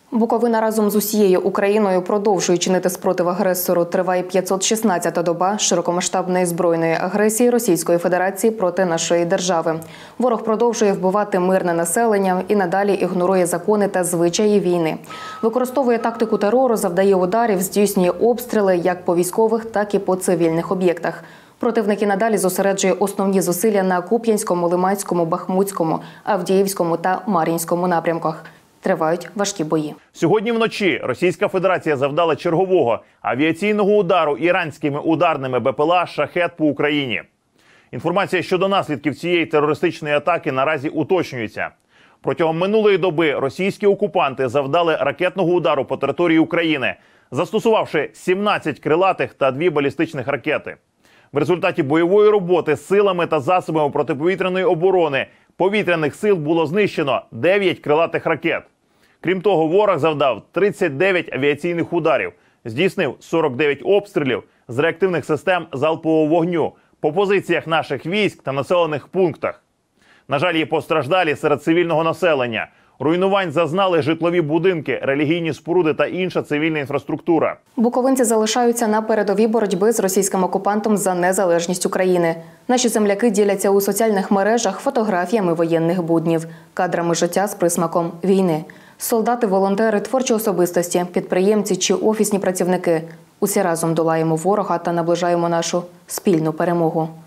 Буковина разом з усією Україною продовжує чинити спротив агресору. Триває 516-та доба широкомасштабної збройної агресії Російської Федерації проти нашої держави. Ворог продовжує вбивати мирне населення і надалі ігнорує закони та звичаї війни. Використовує тактику терору, завдає ударів, здійснює обстріли як по військових, так і по цивільних об'єктах. Противник і надалі зосереджує основні зусилля на Куп'янському, Лиманському, Бахмутському, Авдіївському та Мар'їнському напрямках. Тривають важкі бої. Сьогодні вночі Російська Федерація завдала чергового авіаційного удару іранськими ударними БПЛА «Шахед» по Україні. Інформація щодо наслідків цієї терористичної атаки наразі уточнюється. Протягом минулої доби російські окупанти завдали ракетного удару по території України, застосувавши 17 крилатих та 2 балістичних ракети. В результаті бойової роботи силами та засобами протиповітряної оборони повітряних сил було знищено 9 крилатих ракет. Крім того, ворог завдав 39 авіаційних ударів, здійснив 49 обстрілів з реактивних систем залпового вогню по позиціях наших військ та населених пунктах. На жаль, є постраждалі серед цивільного населення. Руйнувань зазнали житлові будинки, релігійні споруди та інша цивільна інфраструктура. Буковинці залишаються на передовій боротьби з російським окупантом за незалежність України. Наші земляки діляться у соціальних мережах фотографіями воєнних буднів, кадрами життя з присмаком війни. Солдати, волонтери, творчі особистості, підприємці чи офісні працівники – усі разом долаємо ворога та наближаємо нашу спільну перемогу.